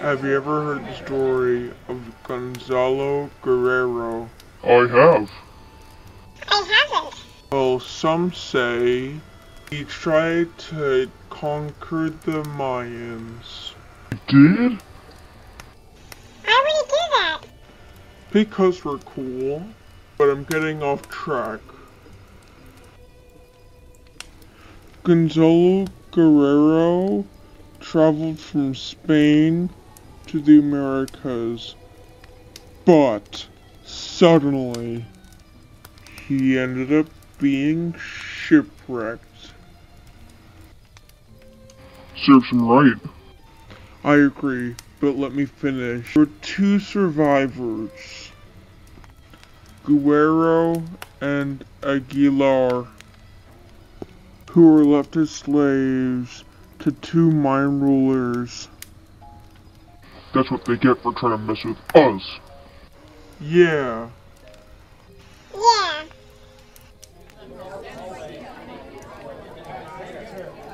Have you ever heard the story of Gonzalo Guerrero? I have. I haven't. Well, some say he tried to conquer the Mayans. You did? Why would he do that? Because we're cool, but I'm getting off track. Gonzalo Guerrero traveled from Spain to the Americas, but suddenly he ended up being shipwrecked. Serves him right. I agree, but let me finish. There were two survivors, Guerrero and Aguilar, who were left as slaves to two Mayan rulers. That's what they get for trying to mess with us. Yeah. Yeah.